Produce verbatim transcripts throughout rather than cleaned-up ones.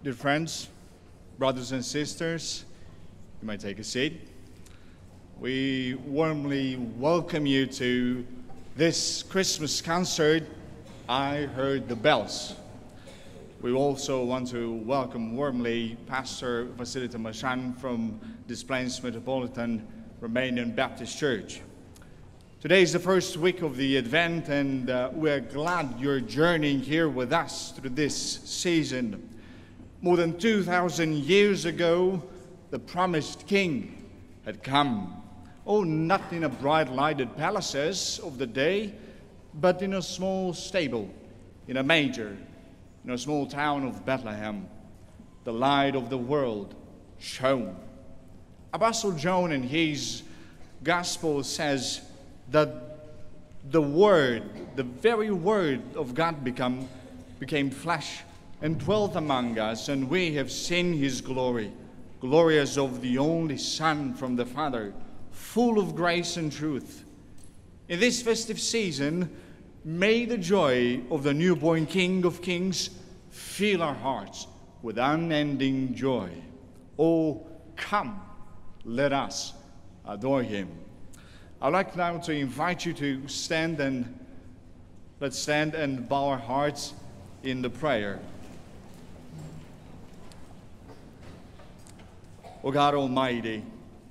Dear friends, brothers and sisters, you may take a seat. We warmly welcome you to this Christmas concert, I Heard the Bells. We also want to welcome warmly Pastor Vasilita Mashan from Des Plaines Metropolitan Romanian Baptist Church. Today is the first week of the Advent, and uh, we're glad you're journeying here with us through this season. More than two thousand years ago, the promised King had come. Oh, not in a bright-lighted palaces of the day, but in a small stable, in a manger, in a small town of Bethlehem. The light of the world shone. Apostle John in his gospel says that the Word, the very Word of God become, became flesh and dwelt among us, and we have seen his glory, glory as of the only Son from the Father, full of grace and truth. In this festive season, may the joy of the newborn King of Kings fill our hearts with unending joy. Oh, come, let us adore him. I'd like now to invite you to stand and let's stand and bow our hearts in the prayer. O God Almighty,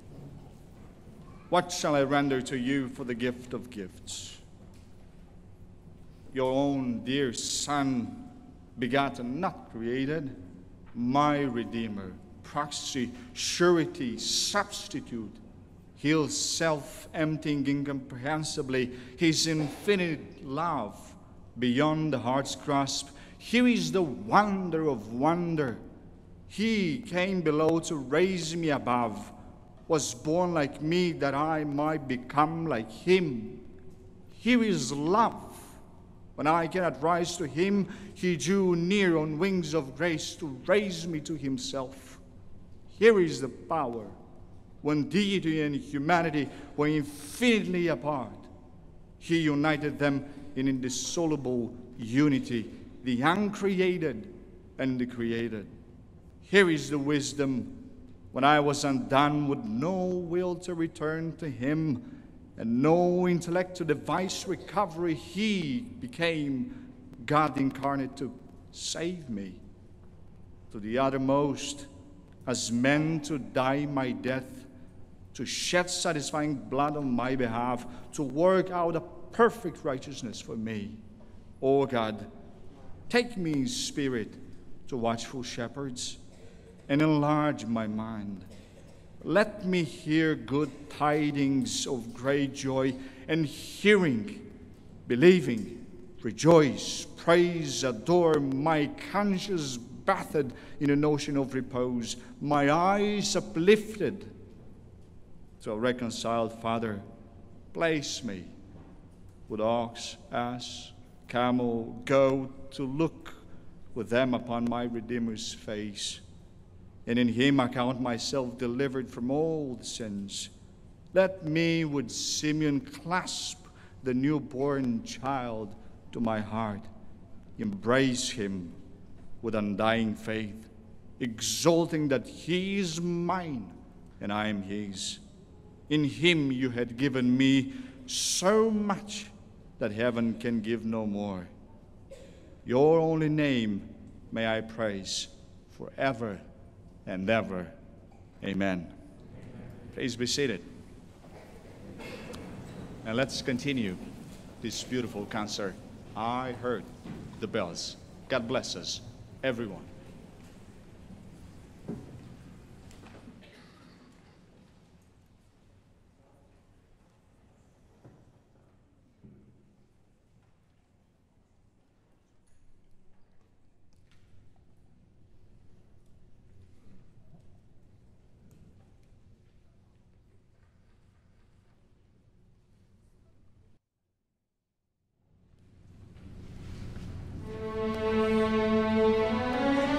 what shall I render to you for the gift of gifts? Your own dear Son, begotten, not created, my Redeemer, proxy, surety, substitute, his self-emptying incomprehensibly, his infinite love beyond the heart's grasp. Here is the wonder of wonder. He came below to raise me above, was born like me that I might become like him. Here is love. When I cannot rise to him, he drew near on wings of grace to raise me to himself. Here is the power. When deity and humanity were infinitely apart, he united them in indissoluble unity, the uncreated and the created. Here is the wisdom. When I was undone with no will to return to him and no intellect to devise recovery, he became God incarnate to save me to the uttermost, as men to die my death, to shed satisfying blood on my behalf, to work out a perfect righteousness for me. O God, take me in spirit to watchful shepherds, and enlarge my mind. Let me hear good tidings of great joy, and hearing, believing, rejoice, praise, adore, my conscience bathed in an ocean of repose, my eyes uplifted to a reconciled Father. Place me with ox, ass, camel, goat, to look with them upon my Redeemer's face. And in him I count myself delivered from all the sins. Let me with Simeon clasp the newborn child to my heart, embrace him with undying faith, exulting that he is mine and I am his. In him you had given me so much that heaven can give no more. Your only name may I praise forever and ever. Amen. Please be seated. And let's continue this beautiful concert. I Heard the Bells. God bless us, everyone. Thank you.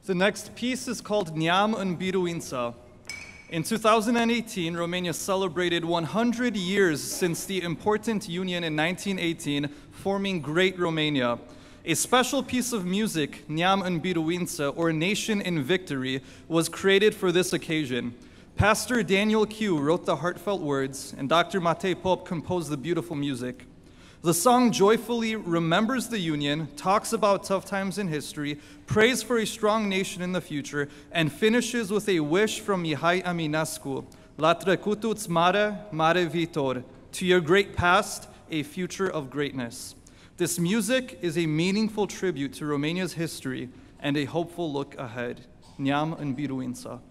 The next piece is called Neam în Biruință. In two thousand eighteen, Romania celebrated one hundred years since the important union in nineteen eighteen, forming Great Romania. A special piece of music, Neam în Biruință, or Nation in Victory, was created for this occasion. Pastor Daniel Q wrote the heartfelt words, and Doctor Matei Pop composed the beautiful music. The song joyfully remembers the Union, talks about tough times in history, prays for a strong nation in the future, and finishes with a wish from Mihai Eminescu, La trecutu-ți mare, mare viitor, to your great past, a future of greatness. This music is a meaningful tribute to Romania's history and a hopeful look ahead. Neam în Biruință.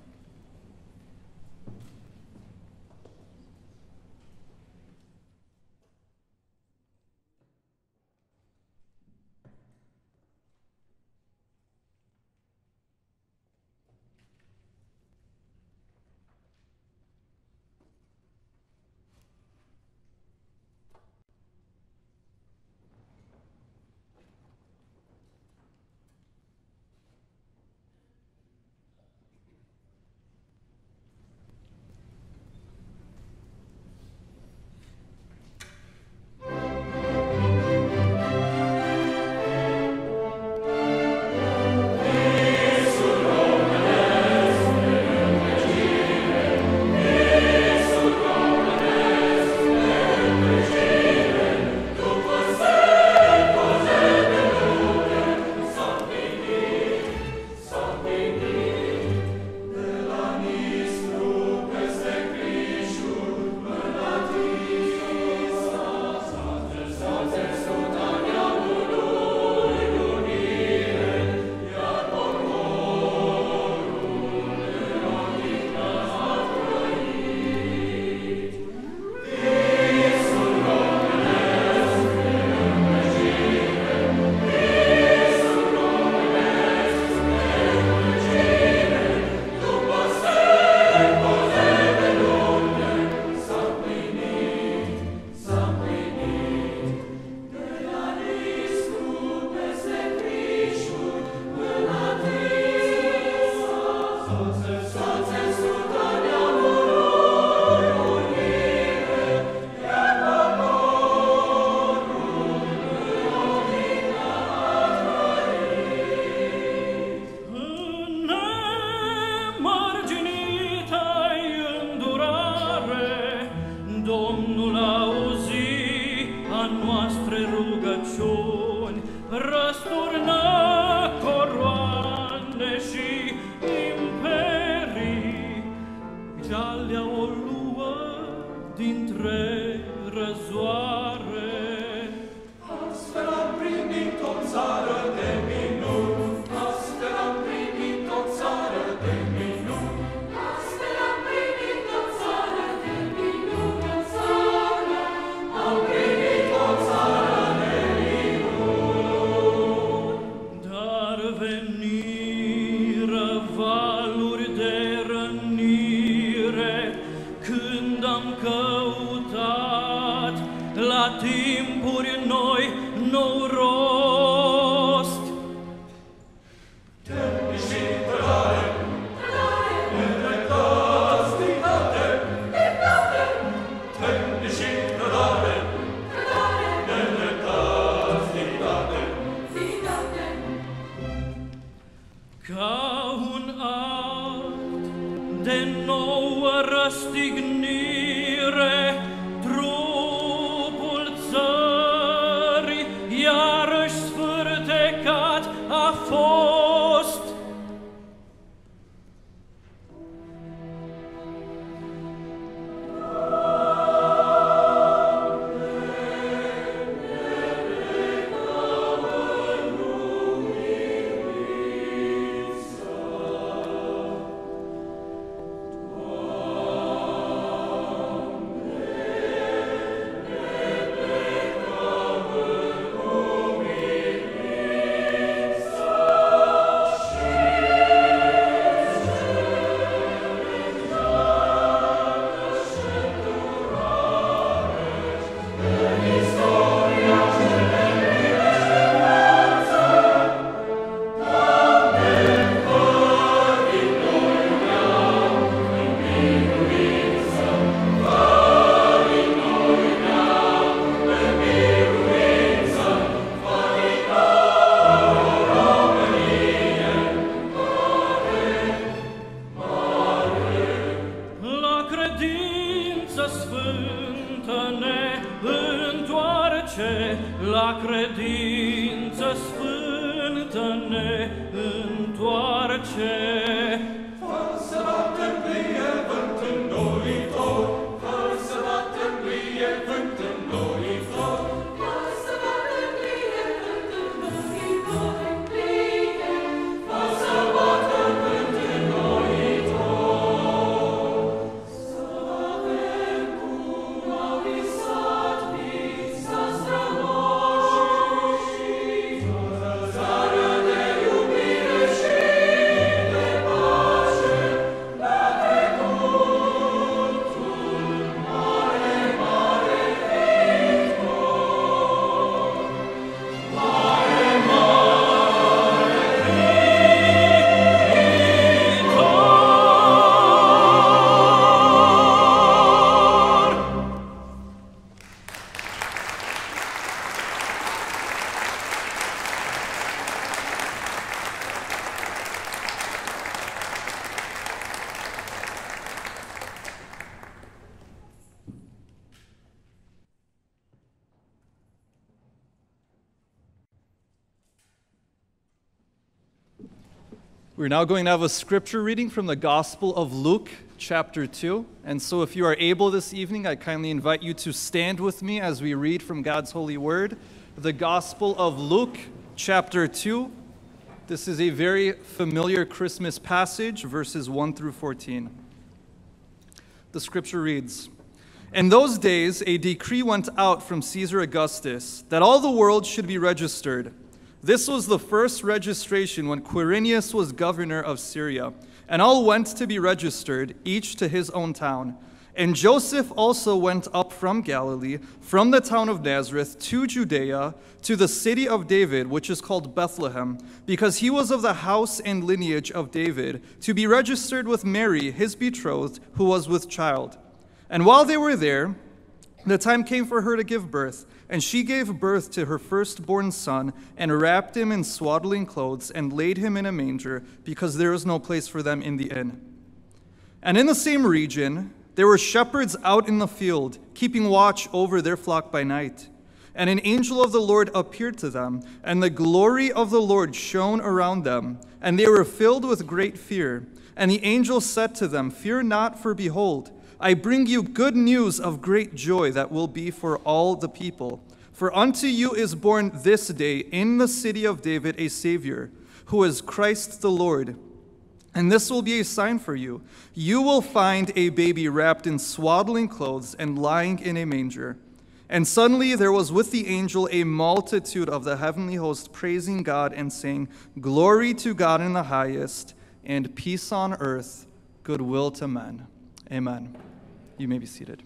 credință sfântă ne întoarce. Fă să bată vie vânt înnoitor, fă să bată vie vânt înnoitor, fă să bată vie vânt înnoitor, fă să bată vânt înnoitor. Să avem cum au visat visa strămoșii, țară de iubire și de pace, la trecutul mare, mare victor. Mare, mare victor. We're now going to have a scripture reading from the Gospel of Luke, chapter two. And so if you are able this evening, I kindly invite you to stand with me as we read from God's holy word. The Gospel of Luke, chapter two. This is a very familiar Christmas passage, verses one through fourteen. The scripture reads, "In those days a decree went out from Caesar Augustus that all the world should be registered. This was the first registration when Quirinius was governor of Syria, and all went to be registered, each to his own town. And Joseph also went up from Galilee, from the town of Nazareth to Judea, to the city of David, which is called Bethlehem, because he was of the house and lineage of David, to be registered with Mary, his betrothed, who was with child. And while they were there, the time came for her to give birth, and she gave birth to her firstborn son, and wrapped him in swaddling clothes, and laid him in a manger, because there was no place for them in the inn. And in the same region there were shepherds out in the field, keeping watch over their flock by night. And an angel of the Lord appeared to them, and the glory of the Lord shone around them, and they were filled with great fear. And the angel said to them, 'Fear not, for behold, I bring you good news of great joy that will be for all the people. For unto you is born this day in the city of David a Savior, who is Christ the Lord. And this will be a sign for you. You will find a baby wrapped in swaddling clothes and lying in a manger.' And suddenly there was with the angel a multitude of the heavenly host praising God and saying, 'Glory to God in the highest, and peace on earth, goodwill to men.'" Amen. You may be seated.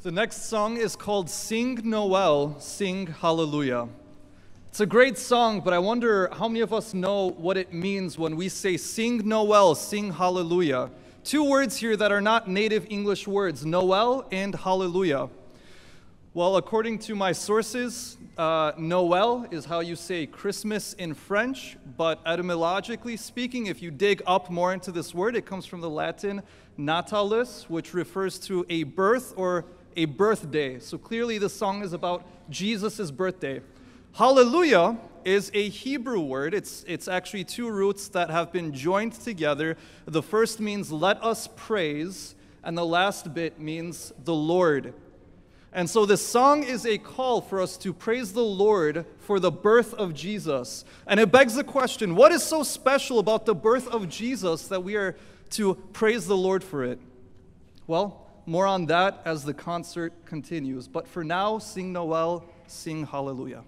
The next song is called Sing Noel, Sing Hallelujah. It's a great song, but I wonder how many of us know what it means when we say sing Noel, sing hallelujah. Two words here that are not native English words, Noel and hallelujah. Well, according to my sources, uh, Noel is how you say Christmas in French, but etymologically speaking, if you dig up more into this word, it comes from the Latin natalis, which refers to a birth or a birthday. So clearly the song is about Jesus' birthday. Hallelujah is a Hebrew word. It's, it's actually two roots that have been joined together. The first means let us praise, and the last bit means the Lord. And so this song is a call for us to praise the Lord for the birth of Jesus. And it begs the question, what is so special about the birth of Jesus that we are to praise the Lord for it? Well, more on that as the concert continues. But for now, sing Noel, sing hallelujah.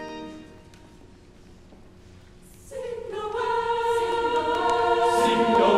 Sing Noel, sing Noel.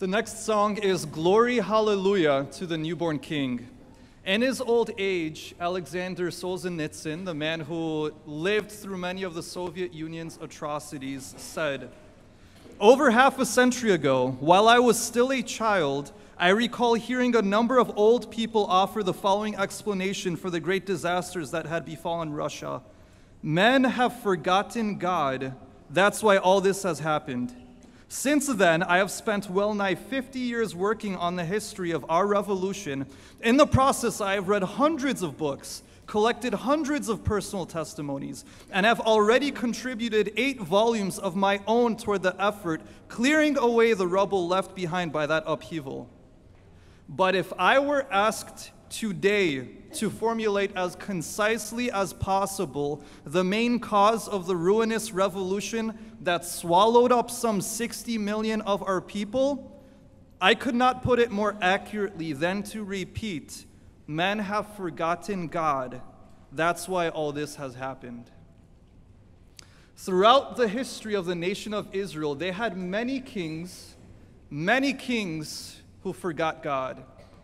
The next song is Glory Hallelujah to the Newborn King. In his old age, Alexander Solzhenitsyn, the man who lived through many of the Soviet Union's atrocities, said, "Over half a century ago, while I was still a child, I recall hearing a number of old people offer the following explanation for the great disasters that had befallen Russia. Men have forgotten God. That's why all this has happened. Since then, I have spent well nigh fifty years working on the history of our revolution. In the process, I have read hundreds of books, collected hundreds of personal testimonies, and have already contributed eight volumes of my own toward the effort clearing away the rubble left behind by that upheaval. But if I were asked today to formulate as concisely as possible the main cause of the ruinous revolution that swallowed up some sixty million of our people, I could not put it more accurately than to repeat, men have forgotten God. That's why all this has happened." Throughout the history of the nation of Israel, they had many kings, many kings who forgot God.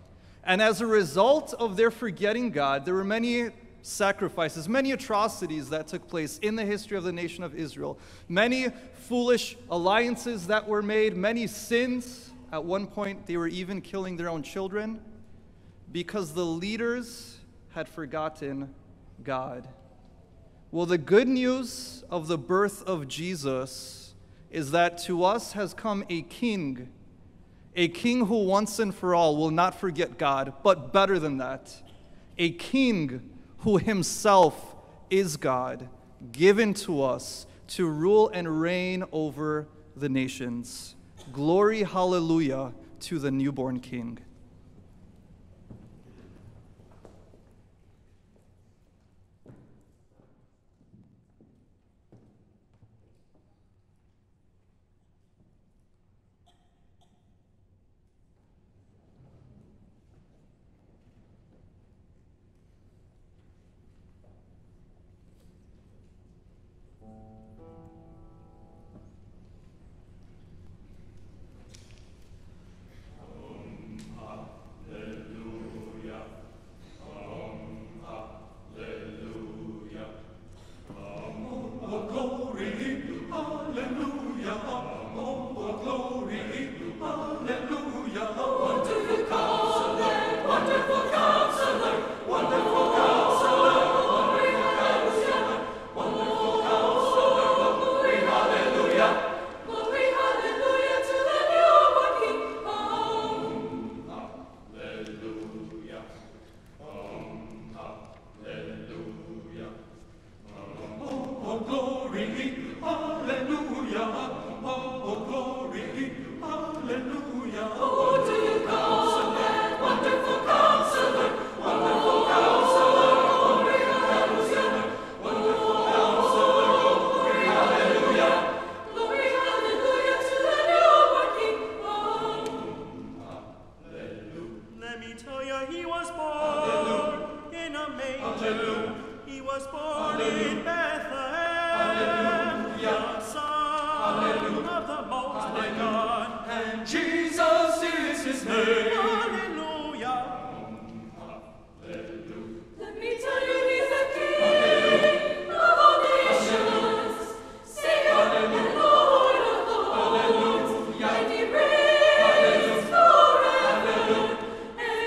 And as a result of their forgetting God, there were many sacrifices, many atrocities that took place in the history of the nation of Israel. Many foolish alliances that were made, many sins. At one point, they were even killing their own children because the leaders had forgotten God. Well, the good news of the birth of Jesus is that to us has come a king, a king who once and for all will not forget God, but better than that, a king who himself is God, given to us to rule and reign over the nations. Glory, hallelujah, to the newborn King.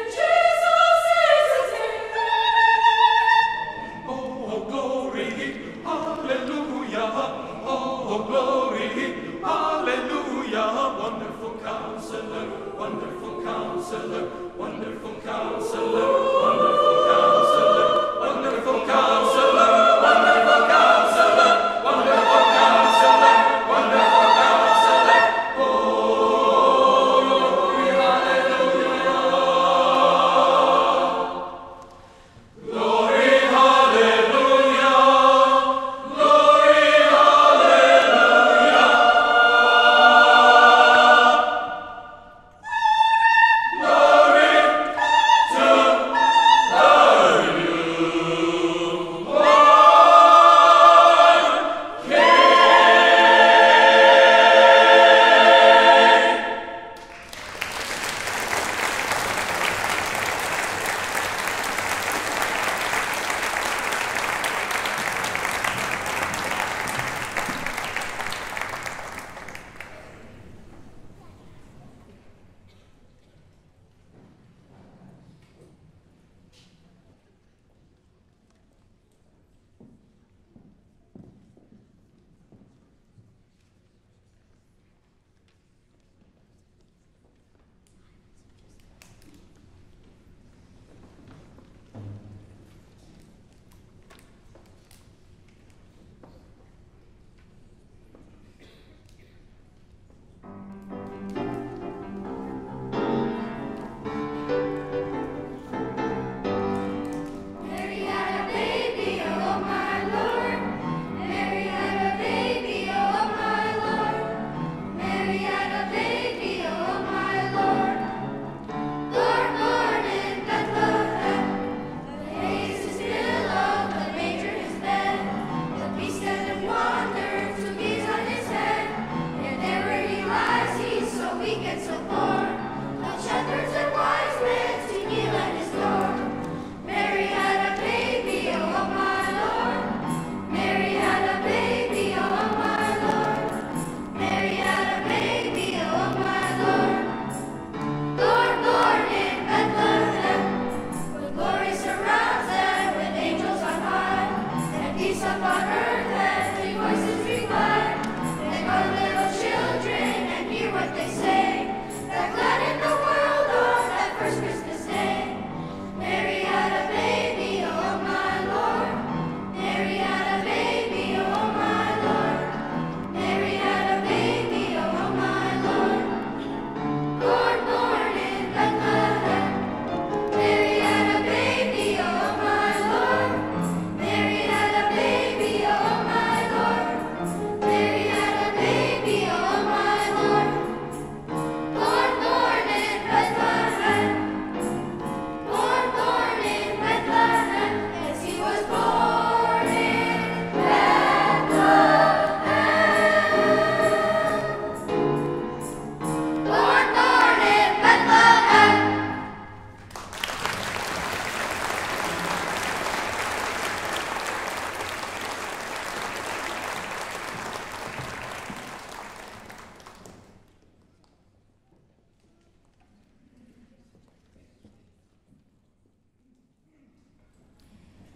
Glory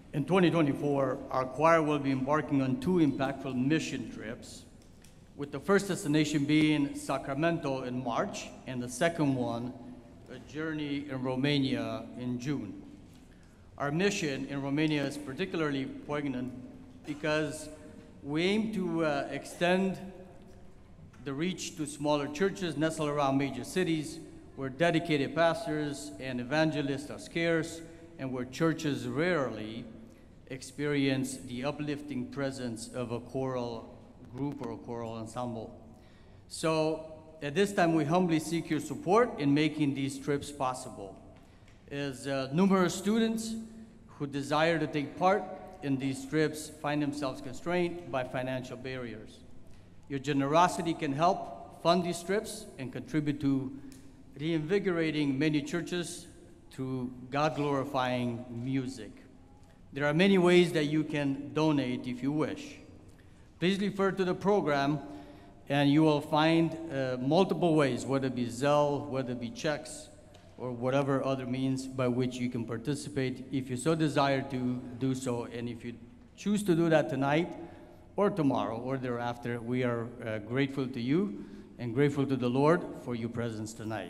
In twenty twenty-four, our choir will be embarking on two impactful mission trips, with the first destination being Sacramento in March, and the second one, a journey in Romania in June. Our mission in Romania is particularly poignant because we aim to uh, extend the reach to smaller churches nestled around major cities where dedicated pastors and evangelists are scarce and where churches rarely experience the uplifting presence of a choral group or a choral ensemble. So at this time, we humbly seek your support in making these trips possible. As uh, numerous students who desire to take part in these trips find themselves constrained by financial barriers. Your generosity can help fund these trips and contribute to reinvigorating many churches through God-glorifying music. There are many ways that you can donate if you wish. Please refer to the program and you will find uh, multiple ways, whether it be Zelle, whether it be checks, or whatever other means by which you can participate if you so desire to do so. And if you choose to do that tonight or tomorrow or thereafter, we are uh, grateful to you and grateful to the Lord for your presence tonight.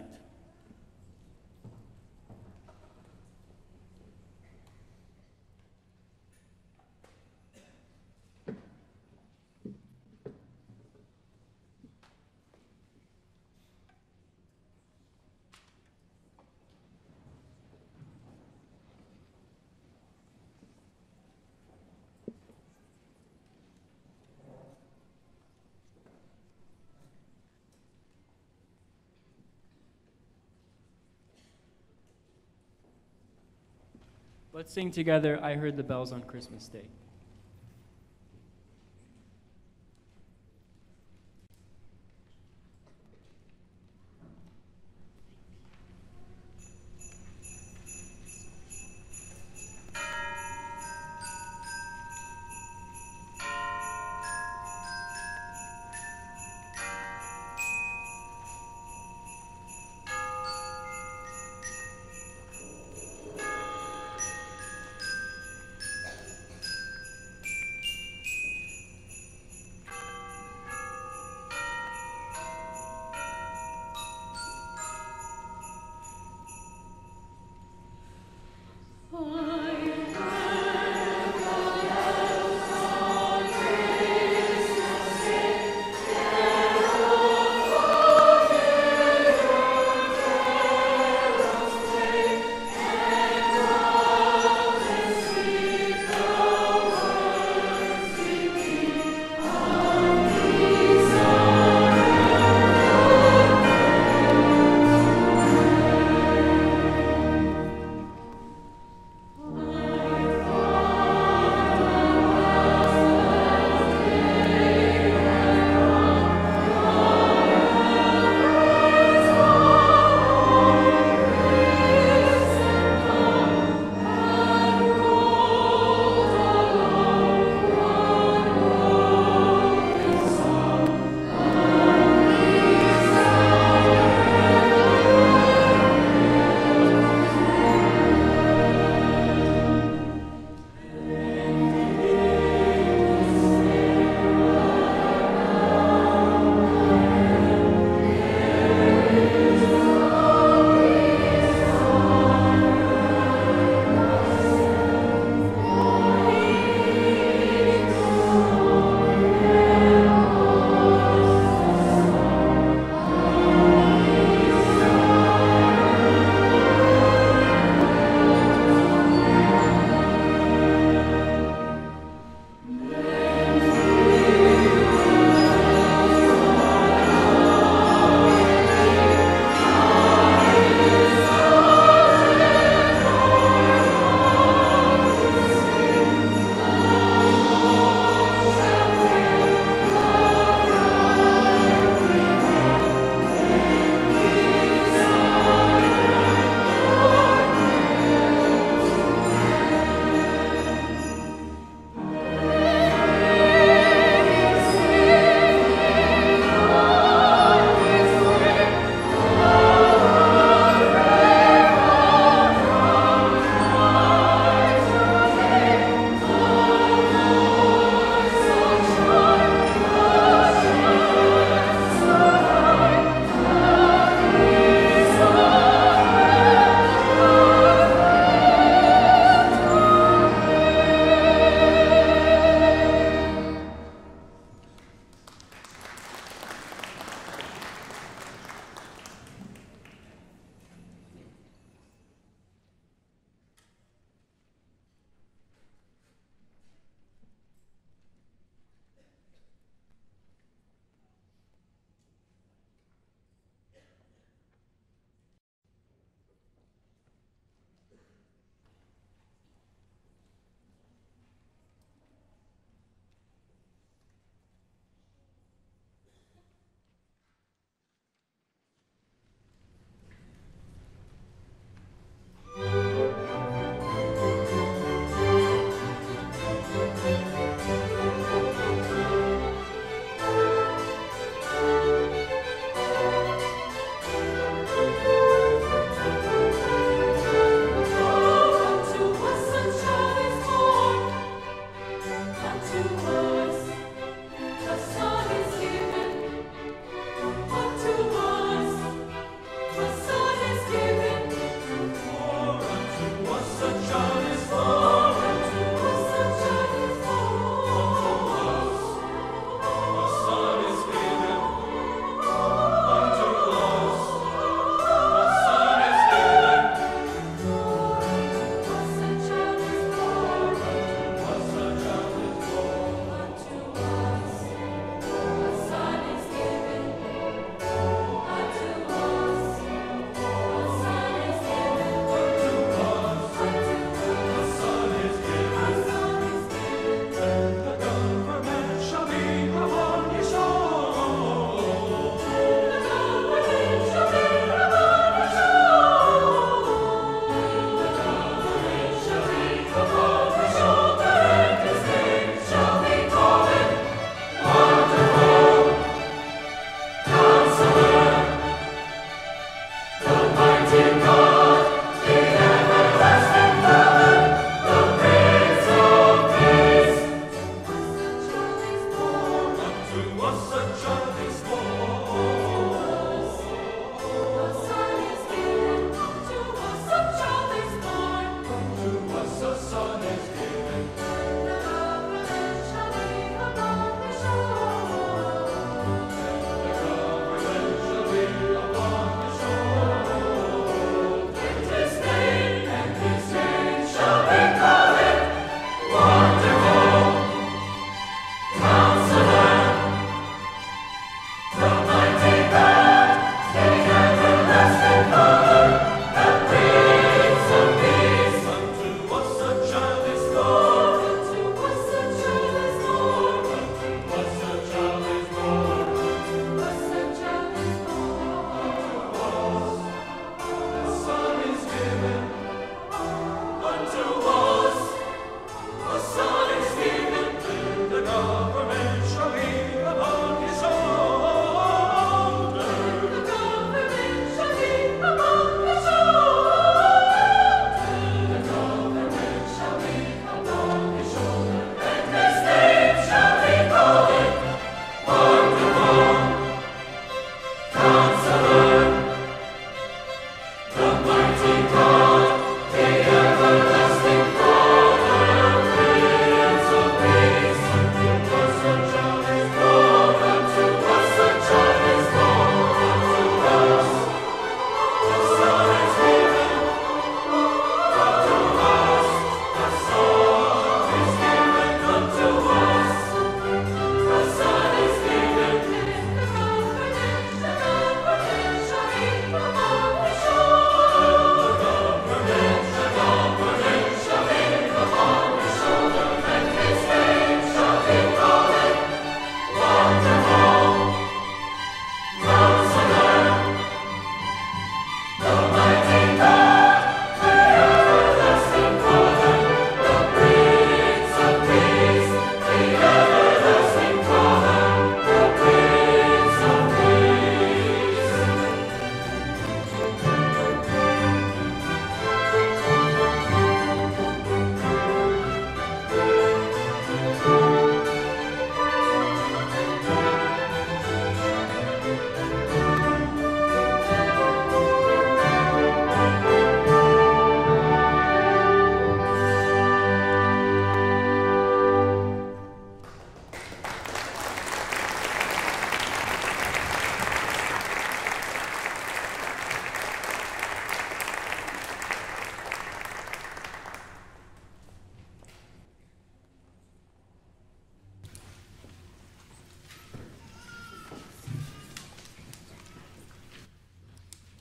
Let's sing together, I Heard the Bells on Christmas Day.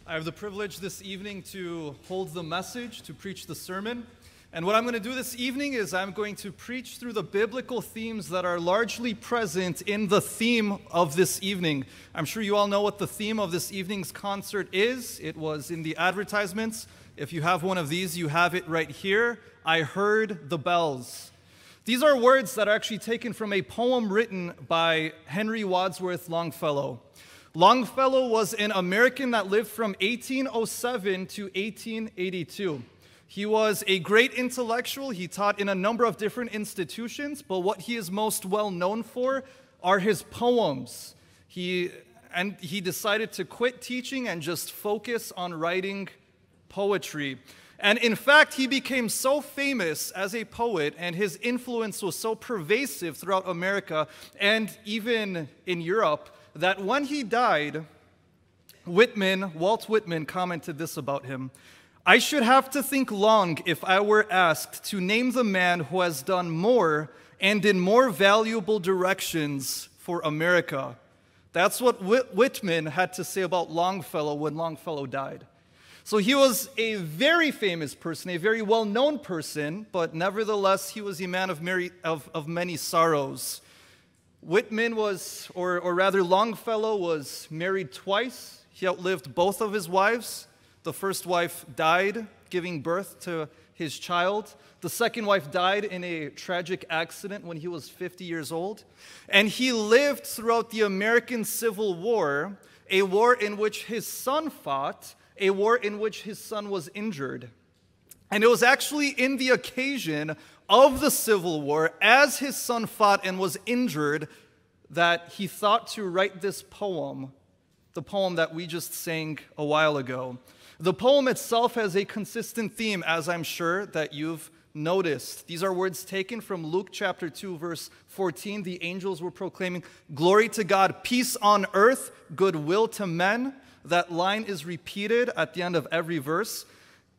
I have the privilege this evening to hold the message, to preach the sermon. And what I'm going to do this evening is I'm going to preach through the biblical themes that are largely present in the theme of this evening. I'm sure you all know what the theme of this evening's concert is. It was in the advertisements. If you have one of these, you have it right here. I heard the bells. These are words that are actually taken from a poem written by Henry Wadsworth Longfellow. Longfellow was an American that lived from eighteen oh seven to eighteen eighty-two. He was a great intellectual. He taught in a number of different institutions, but what he is most well known for are his poems. He, and he decided to quit teaching and just focus on writing poetry. And in fact, he became so famous as a poet, and his influence was so pervasive throughout America and even in Europe, that when he died, Whitman, Walt Whitman, commented this about him: "I should have to think long if I were asked to name the man who has done more and in more valuable directions for America." That's what Whit- Whitman had to say about Longfellow when Longfellow died. So he was a very famous person, a very well-known person, but nevertheless, he was a man of, many, of, of many sorrows. Whitman was, or, or rather Longfellow was married twice. He outlived both of his wives. The first wife died giving birth to his child. The second wife died in a tragic accident when he was fifty years old. And he lived throughout the American Civil War, a war in which his son fought, a war in which his son was injured. And it was actually in the occasion of the Civil War, as his son fought and was injured, that he thought to write this poem, the poem that we just sang a while ago. The poem itself has a consistent theme, as I'm sure that you've noticed. These are words taken from Luke chapter two, verse fourteen. The angels were proclaiming, "Glory to God, peace on earth, goodwill to men." That line is repeated at the end of every verse.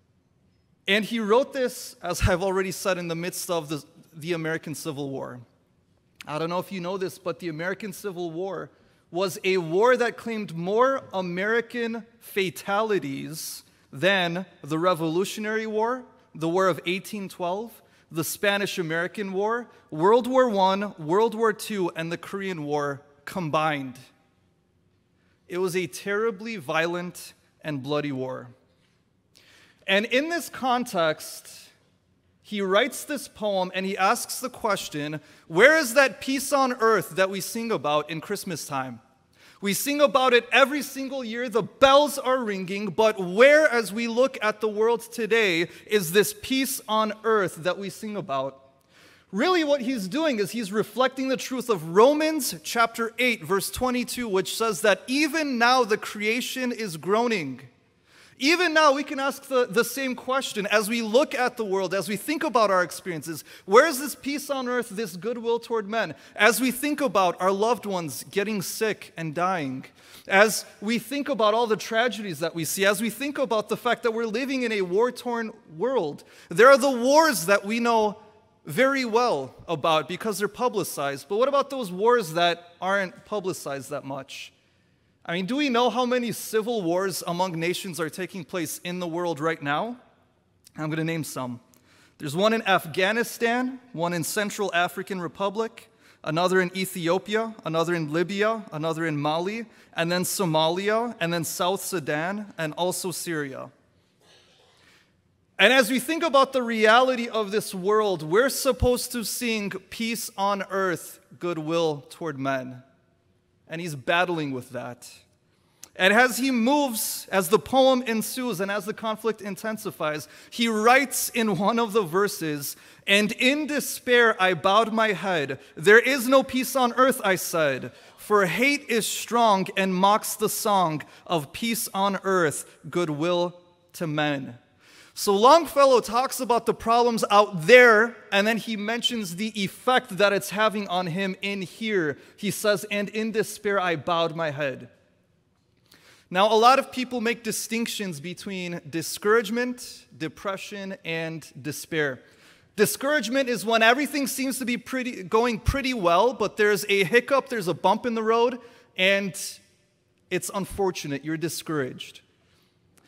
And he wrote this, as I've already said, in the midst of the, the American Civil War. I don't know if you know this, but the American Civil War was a war that claimed more American fatalities than the Revolutionary War, the War of eighteen twelve, the Spanish-American War, World War One, World War Two, and the Korean War combined. It was a terribly violent and bloody war. And in this context, he writes this poem and he asks the question, where is that peace on earth that we sing about in Christmas time? We sing about it every single year, the bells are ringing, but where, as we look at the world today, is this peace on earth that we sing about? Really what he's doing is he's reflecting the truth of Romans chapter eight, verse twenty-two, which says that even now the creation is groaning. Even now, we can ask the, the same question as we look at the world, as we think about our experiences. Where is this peace on earth, this goodwill toward men? As we think about our loved ones getting sick and dying, as we think about all the tragedies that we see, as we think about the fact that we're living in a war-torn world, there are the wars that we know very well about because they're publicized. But what about those wars that aren't publicized that much? I mean, do we know how many civil wars among nations are taking place in the world right now? I'm going to name some. There's one in Afghanistan, one in Central African Republic, another in Ethiopia, another in Libya, another in Mali, and then Somalia, and then South Sudan, and also Syria. And as we think about the reality of this world, we're supposed to sing peace on earth, goodwill toward men. And he's battling with that. And as he moves, as the poem ensues and as the conflict intensifies, he writes in one of the verses, "And in despair I bowed my head. There is no peace on earth, I said, for hate is strong and mocks the song of peace on earth, goodwill to men." So Longfellow talks about the problems out there, and then he mentions the effect that it's having on him in here. He says, "And in despair I bowed my head." Now, a lot of people make distinctions between discouragement, depression, and despair. Discouragement is when everything seems to be pretty, going pretty well, but there's a hiccup, there's a bump in the road, and it's unfortunate, you're discouraged.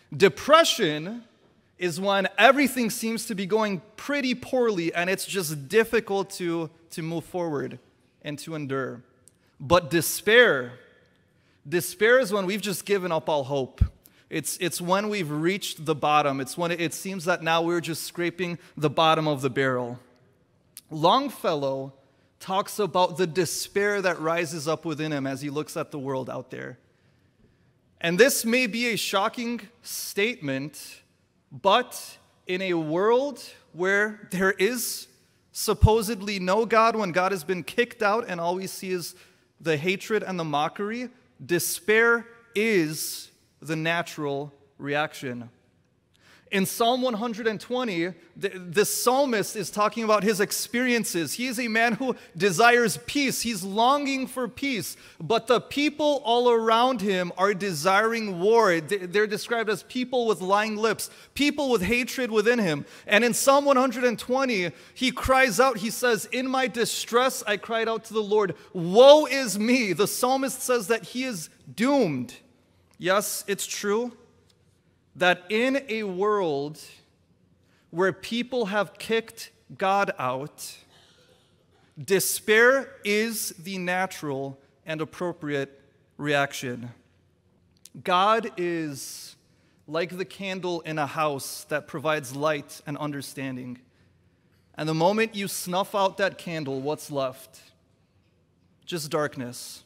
Depression is when everything seems to be going pretty poorly and it's just difficult to, to move forward and to endure. But despair, despair is when we've just given up all hope. It's, it's when we've reached the bottom. It's when it, it seems that now we're just scraping the bottom of the barrel. Longfellow talks about the despair that rises up within him as he looks at the world out there. And this may be a shocking statement, but in a world where there is supposedly no God, when God has been kicked out and all we see is the hatred and the mockery, despair is the natural reaction. In Psalm one hundred twenty, the, the psalmist is talking about his experiences. He is a man who desires peace. He's longing for peace. But the people all around him are desiring war. They're described as people with lying lips, people with hatred within him. And in Psalm one hundred twenty, he cries out, he says, "In my distress I cried out to the Lord, woe is me." The psalmist says that he is doomed. Yes, it's true that in a world where people have kicked God out, despair is the natural and appropriate reaction. God is like the candle in a house that provides light and understanding. And the moment you snuff out that candle, what's left? Just darkness.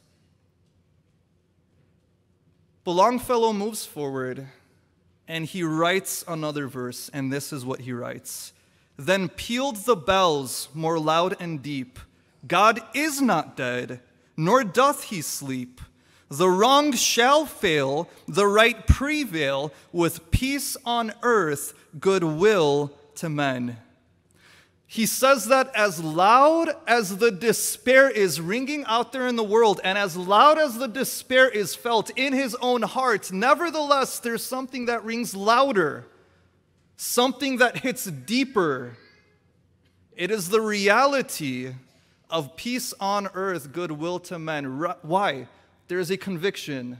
But Longfellow moves forward, and he writes another verse, and this is what he writes. "Then pealed the bells more loud and deep. God is not dead, nor doth he sleep. The wrong shall fail, the right prevail, with peace on earth, goodwill to men." He says that as loud as the despair is ringing out there in the world, and as loud as the despair is felt in his own heart, nevertheless, there's something that rings louder, something that hits deeper. It is the reality of peace on earth, goodwill to men. Why? There is a conviction.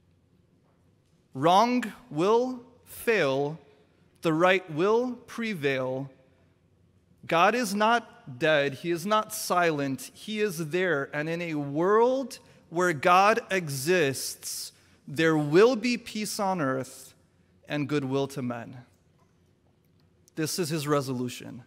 Wrong will fail, the right will prevail. God is not dead. He is not silent. He is there. And in a world where God exists, there will be peace on earth and goodwill to men. This is his resolution.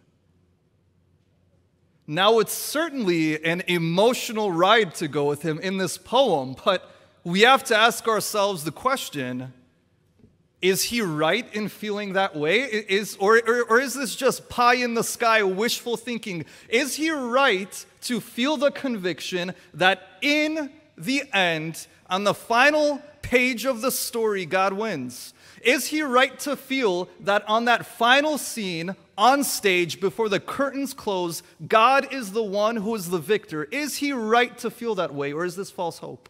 Now, it's certainly an emotional ride to go with him in this poem, but we have to ask ourselves the question, is he right in feeling that way? Is, or, or, or is this just pie in the sky wishful thinking? Is he right to feel the conviction that in the end, on the final page of the story, God wins? Is he right to feel that on that final scene, on stage, before the curtains close, God is the one who is the victor? Is he right to feel that way, or is this false hope?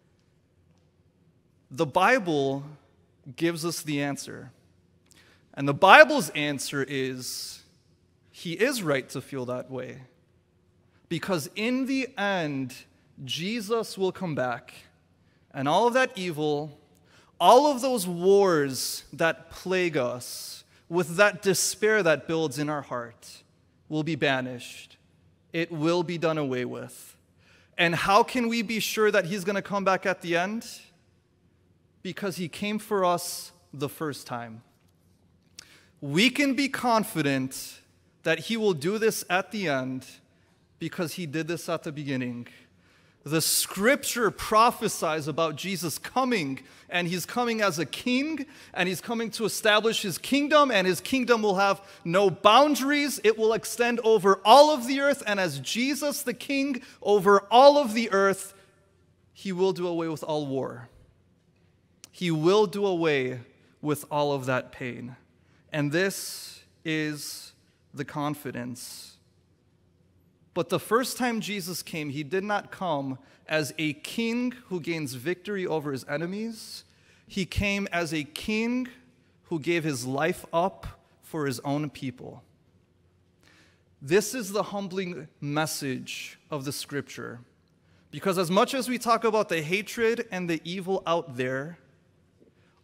The Bible gives us the answer. And the Bible's answer is, he is right to feel that way. Because in the end, Jesus will come back, and all of that evil, all of those wars that plague us, with that despair that builds in our heart, will be banished. It will be done away with. And how can we be sure that he's going to come back at the end? Because he came for us the first time. We can be confident that he will do this at the end because he did this at the beginning. The scripture prophesies about Jesus coming, and he's coming as a king, and he's coming to establish his kingdom, and his kingdom will have no boundaries. It will extend over all of the earth, and as Jesus, the king over all of the earth, he will do away with all war. He will do away with all of that pain. And this is the confidence. But the first time Jesus came, he did not come as a king who gains victory over his enemies. He came as a king who gave his life up for his own people. This is the humbling message of the scripture. Because as much as we talk about the hatred and the evil out there,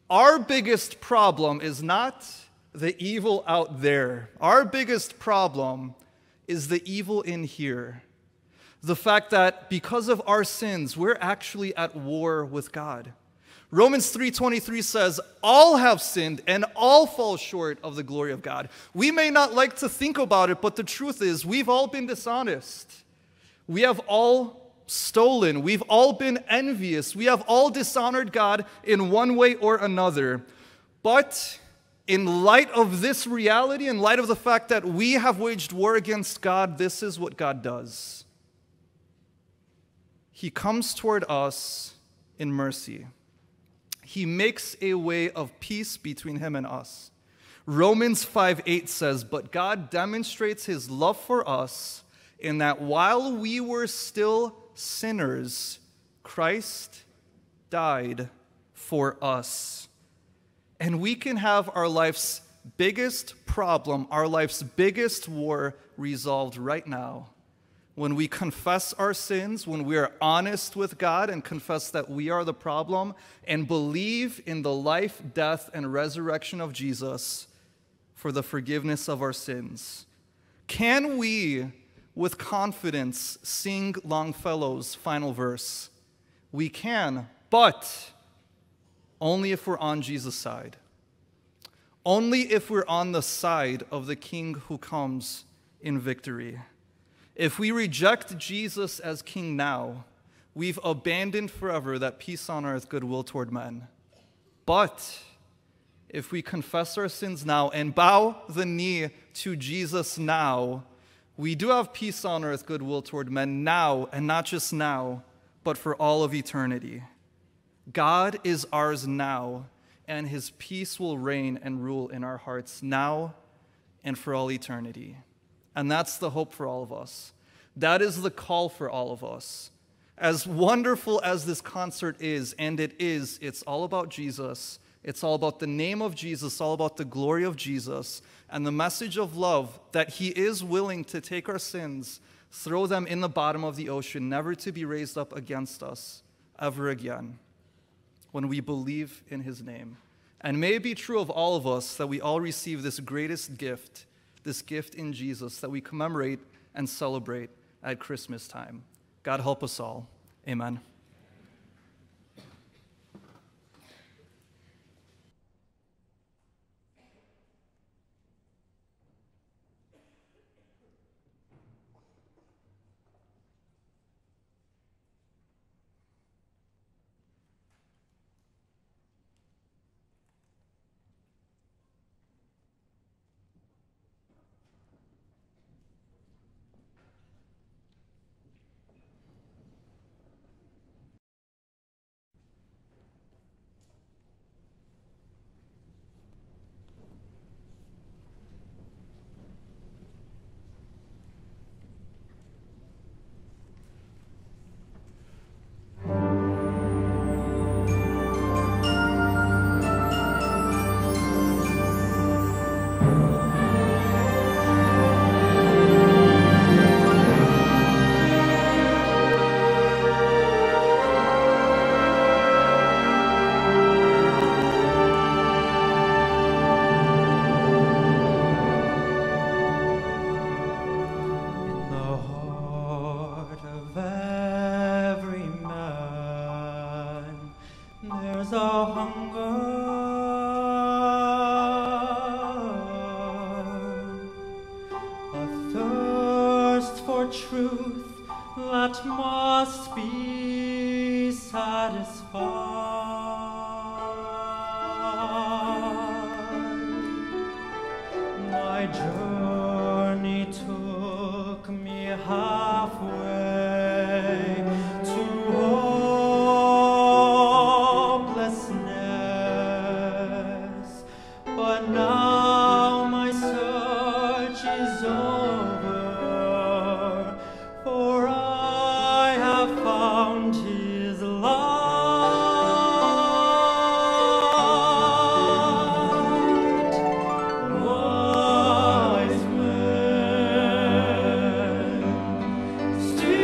Our biggest problem is not the evil out there. Our biggest problem is the evil in here. The fact that because of our sins, we're actually at war with God. Romans three twenty-three says, all have sinned and all fall short of the glory of God. We may not like to think about it, but the truth is we've all been dishonest. We have all stolen. We've all been envious. We have all dishonored God in one way or another. But in light of this reality, in light of the fact that we have waged war against God, this is what God does. He comes toward us in mercy. He makes a way of peace between him and us. Romans five eight says, but God demonstrates his love for us in that while we were still sinners, Christ died for us. And we can have our life's biggest problem, our life's biggest war resolved right now. When we confess our sins, when we are honest with God and confess that we are the problem and believe in the life, death, and resurrection of Jesus for the forgiveness of our sins, can we, with confidence, sing Longfellow's final verse? We can, but only if we're on Jesus' side. Only if we're on the side of the King who comes in victory. If we reject Jesus as King now, we've abandoned forever that peace on earth, goodwill toward men. But if we confess our sins now and bow the knee to Jesus now, we do have peace on earth, goodwill toward men now, and not just now, but for all of eternity. God is ours now, and his peace will reign and rule in our hearts now and for all eternity. And that's the hope for all of us. That is the call for all of us. As wonderful as this concert is, and it is, it's all about Jesus. It's all about the name of Jesus, all about the glory of Jesus, and the message of love that he is willing to take our sins, throw them in the bottom of the ocean, never to be raised up against us ever again, when we believe in his name. And may it be true of all of us that we all receive this greatest gift, this gift in Jesus that we commemorate and celebrate at Christmas time. God help us all. Amen. Still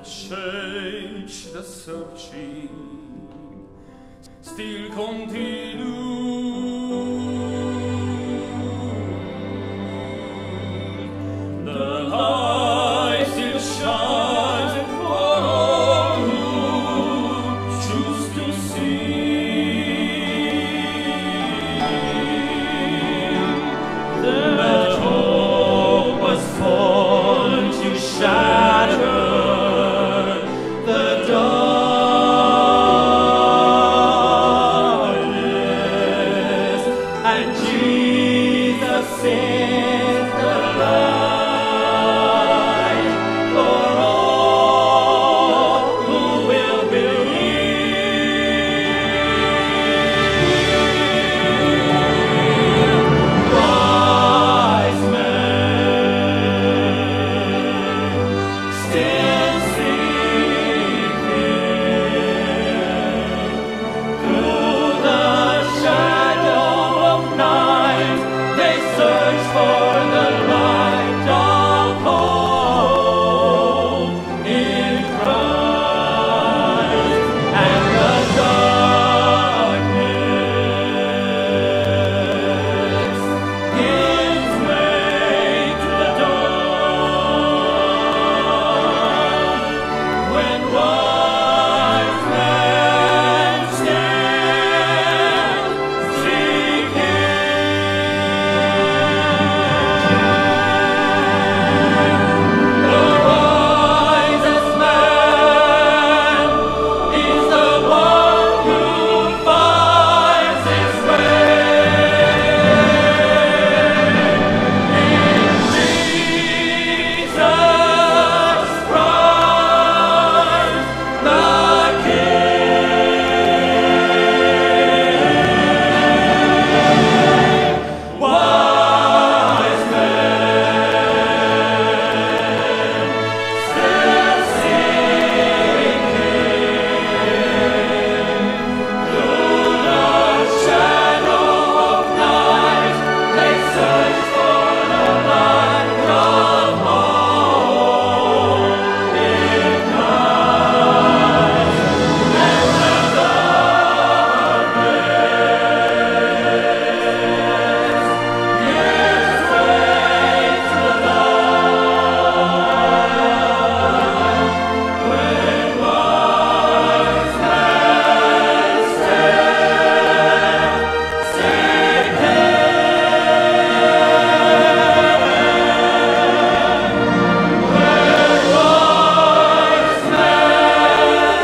change the searching still continues. The light still shines for all who choose to see. That hope was fallen to shatter the darkness, and Jesus is the light for all who will believe. Wise men still seeking through the shadow of night, they search for the light of hope in Christ, and the darkness gives way to the dawn. When wise men stand seeking, the wisest man is the one who finds his way in Jesus Christ the King. Wise men still seeking through the shadow of night, they search for the light of hope in Christ, and the darkness gives way to the light. When wise men stand seeking, when wise men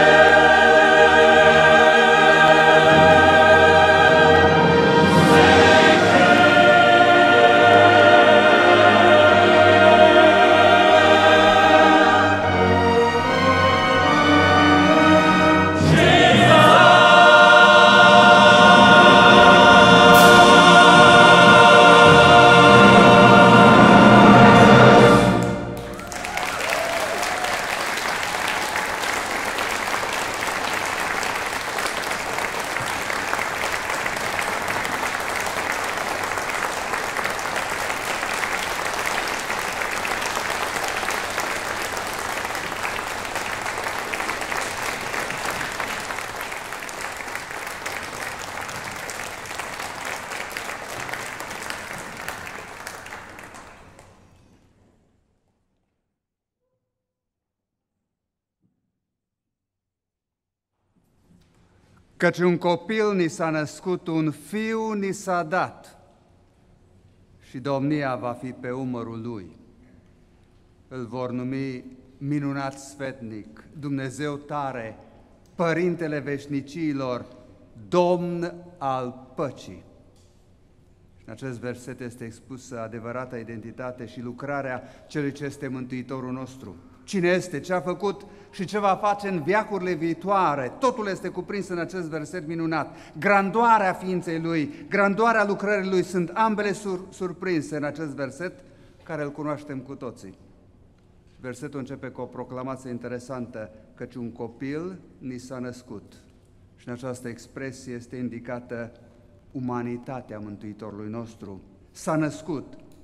Căci un copil ni s-a născut, un fiu ni s-a dat, și domnia va fi pe umărul lui. Îl vor numi minunat sfetnic, Dumnezeu tare, Părintele veșnicilor, Domn al păcii. Și în acest verset este expusă adevărata identitate și lucrarea celui ce este Mântuitorul nostru. Cine este, ce a făcut și ce va face în veacurile viitoare, totul este cuprins în acest verset minunat. Grandoarea ființei Lui, grandoarea lucrării Lui sunt ambele sur surprinse în acest verset, care îl cunoaștem cu toții. Versetul începe cu o proclamație interesantă, căci un copil ni s-a născut. Și în această expresie este indicată umanitatea Mântuitorului nostru. S-a născut,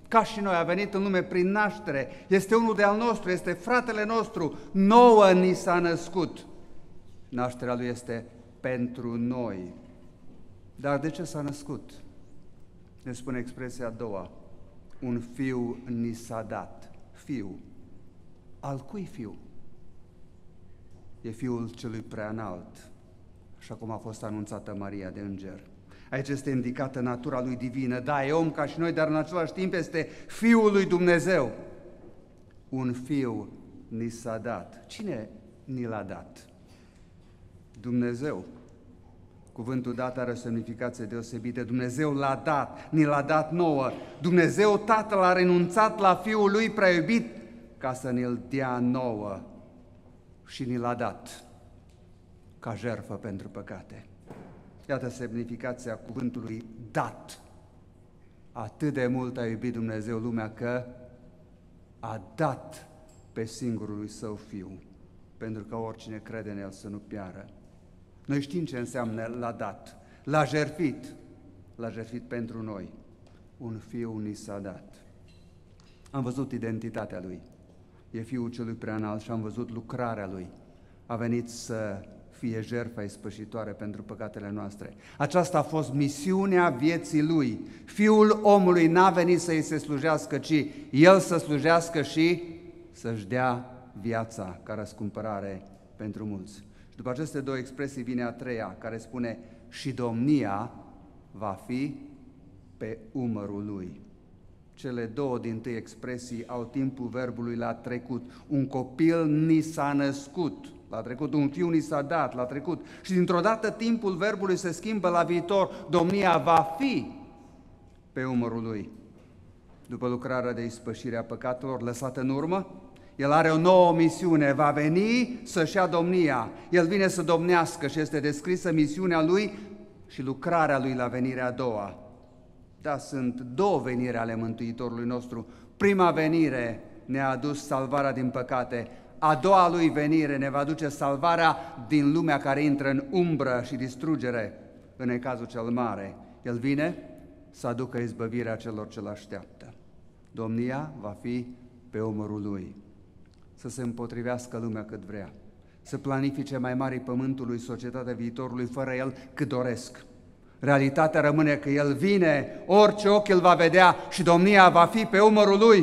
ca și noi, a venit în lume prin naștere, este unul de al nostru, este fratele nostru, nouă ni s-a născut. Nașterea lui este pentru noi. Dar de ce s-a născut? Ne spune expresia a doua. Un fiu ni s-a dat. Fiu. Al cui fiu? E fiul celui preanalt, așa cum a fost anunțată Maria de înger. Aici este indicată natura lui divină. Da, e om ca și noi, dar în același timp este Fiul lui Dumnezeu. Un fiu ni s-a dat. Cine ni l-a dat? Dumnezeu. Cuvântul dat are o semnificație deosebită. Dumnezeu l-a dat, ni l-a dat nouă. Dumnezeu Tatăl a renunțat la Fiul lui prea iubit ca să ne-l dea nouă și ni l-a dat ca jertfă pentru păcate. Iată semnificația cuvântului dat. Atât de mult a iubit Dumnezeu lumea că a dat pe singurul lui Său Fiu, pentru că oricine crede în El să nu piară. Noi știm ce înseamnă l-a dat, l-a jertfit, l-a jertfit pentru noi. Un Fiu ni s-a dat. Am văzut identitatea Lui. E Fiul celui preanalt și am văzut lucrarea Lui. A venit să fie jertfa ispășitoare pentru păcatele noastre. Aceasta a fost misiunea vieții Lui. Fiul omului n-a venit să îi se slujească, ci El să slujească și să-și dea viața ca răscumpărare pentru mulți. Și după aceste două expresii vine a treia, care spune și domnia va fi pe umărul Lui. Cele două dintâi expresii au timpul verbului la trecut. Un copil ni s-a născut, la trecut, un fiu ni s-a dat, la trecut. Și dintr-o dată timpul verbului se schimbă la viitor. Domnia va fi pe umărul Lui. După lucrarea de ispășire a păcatelor lăsată în urmă, El are o nouă misiune, va veni să-și ia domnia. El vine să domnească și este descrisă misiunea Lui și lucrarea Lui la venirea a doua. Da, sunt două veniri ale Mântuitorului nostru. Prima venire ne-a adus salvarea din păcate. A doua Lui venire ne va duce salvarea din lumea care intră în umbră și distrugere, în necazul cel mare. El vine să aducă izbăvirea celor ce l-așteaptă. Domnia va fi pe umărul Lui. Să se împotrivească lumea cât vrea, să planifice mai mari pământului, societatea viitorului fără El cât doresc. Realitatea rămâne că El vine, orice ochi îl va vedea și domnia va fi pe umărul Lui.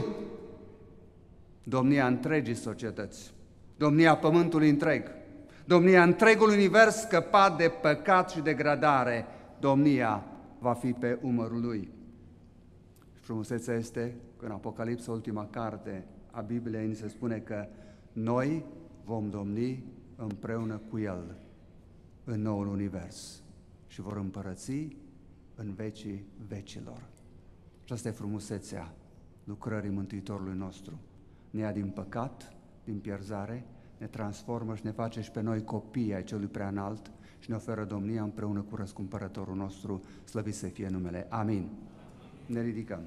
Domnia întregii societăți, domnia pământului întreg, domnia întregului univers scăpat de păcat și degradare, domnia va fi pe umărul Lui. Frumusețea este că în Apocalipsa, ultima carte a Bibliei, ni se spune că noi vom domni împreună cu El în noul univers și vor împărăți în vecii vecilor. Și asta e frumusețea lucrării Mântuitorului nostru. Ne ia din păcat, din pierzare, ne transformă și ne face și pe noi copii ai Celui Preanalt și ne oferă domnia împreună cu Răscumpărătorul nostru, slăvit să fie numele. Amin. Ne ridicăm.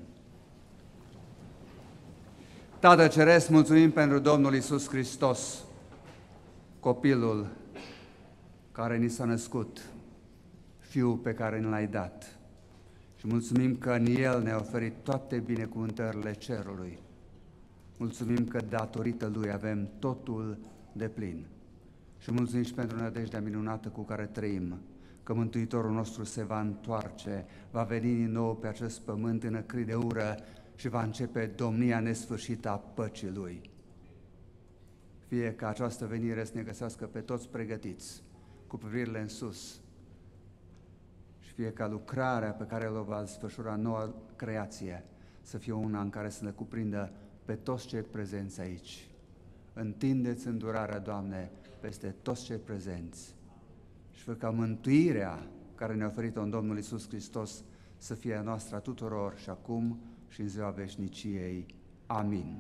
Tată Ceresc, mulțumim pentru Domnul Iisus Hristos, copilul care ni s-a născut, Fiul pe care ne l-ai dat. Și mulțumim că în El ne-a oferit toate binecuvântările cerului. Mulțumim că datorită Lui avem totul de plin. Și mulțumim și pentru nădejdea minunată cu care trăim, că Mântuitorul nostru se va întoarce, va veni din nou pe acest pământ în cri de ură și va începe domnia nesfârșită a păcii Lui. Fie ca această venire să ne găsească pe toți pregătiți, cu privirile în sus, și fie ca lucrarea pe care o va desfășura noua creație să fie una în care să ne cuprindă pe toți cei prezenți aici. Întindeți îndurarea, Doamne, peste toți cei prezenți și fă ca mântuirea care ne-a oferit-o în Domnul Iisus Hristos să fie a noastră a tuturor și acum și în ziua veșniciei. Amin.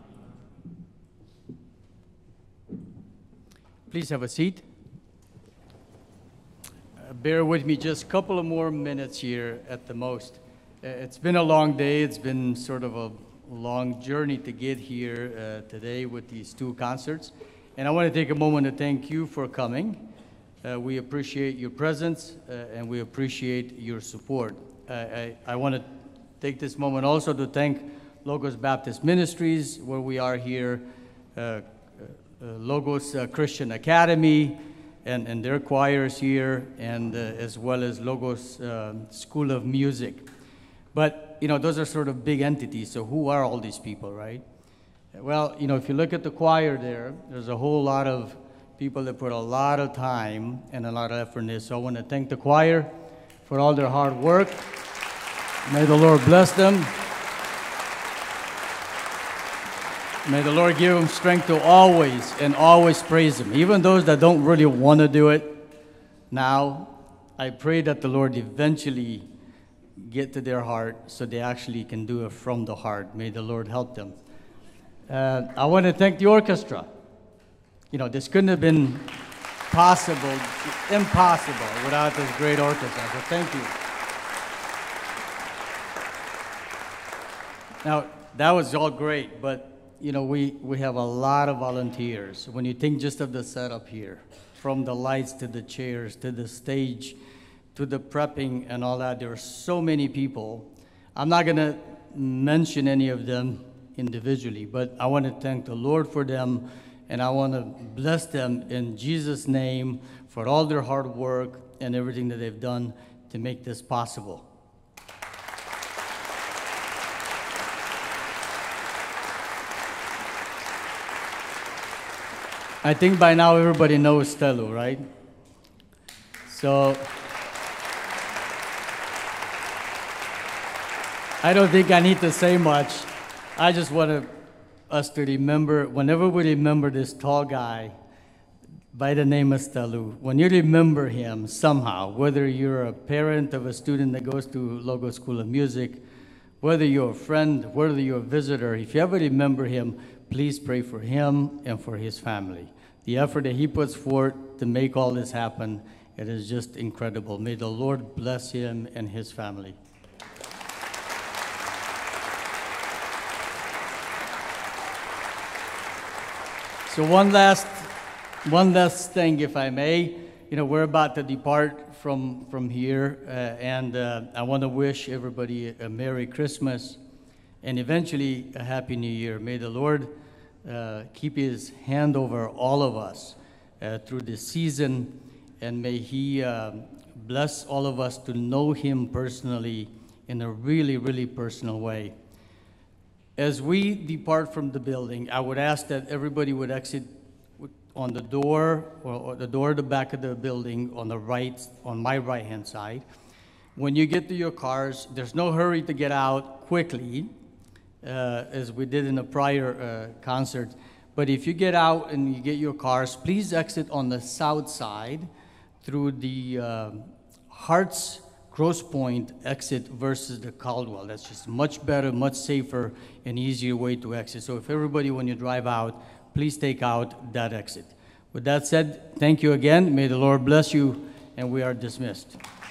Please have a seat. Uh, bear with me just a couple of more minutes here at the most. Uh, it's been a long day. It's been sort of a long journey to get here uh, today with these two concerts. And I want to take a moment to thank you for coming. Uh, we appreciate your presence uh, and we appreciate your support. Uh, I, I want to take this moment also to thank Logos Baptist Ministries, where we are here, uh, uh, Logos uh, Christian Academy, and, and their choirs here, and uh, as well as Logos uh, School of Music. But, you know, those are sort of big entities, so who are all these people, right? Well, you know, if you look at the choir there, there's a whole lot of people that put a lot of time and a lot of effort in this. So I want to thank the choir for all their hard work. May the Lord bless them. May the Lord give them strength to always and always praise Him. Even those that don't really want to do it now, I pray that the Lord eventually get to their heart so they actually can do it from the heart. May the Lord help them. Uh, I want to thank the orchestra. You know, this couldn't have been possible, impossible without this great orchestra, so thank you. Now, that was all great, but, you know, we, we have a lot of volunteers. When you think just of the setup here, from the lights to the chairs, to the stage, to the prepping and all that, there are so many people. I'm not going to mention any of them individually, but I want to thank the Lord for them, and I want to bless them in Jesus' name for all their hard work and everything that they've done to make this possible. I think by now everybody knows Stelu, right? So I don't think I need to say much. I just want to, us to remember, whenever we remember this tall guy by the name of Stelu, when you remember him somehow, whether you're a parent of a student that goes to Logos School of Music, whether you're a friend, whether you're a visitor, if you ever remember him, please pray for him and for his family. The effort that he puts forth to make all this happen, it is just incredible. May the Lord bless him and his family. So one last, one last thing, if I may. You know, we're about to depart from, from here, uh, and uh, I want to wish everybody a Merry Christmas and eventually a Happy New Year. May the Lord uh, keep His hand over all of us uh, through this season, and may He uh, bless all of us to know Him personally in a really, really personal way. As we depart from the building, I would ask that everybody would exit on the door, or, or the door at the back of the building on the right, on my right-hand side. When you get to your cars, there's no hurry to get out quickly, uh, as we did in a prior uh, concert. But if you get out and you get your cars, please exit on the south side through the uh, Hearts Grosse Pointe exit versus the Caldwell. That's just much better, much safer, and easier way to exit. So if everybody, when you drive out, please take out that exit. With that said, thank you again. May the Lord bless you, and we are dismissed.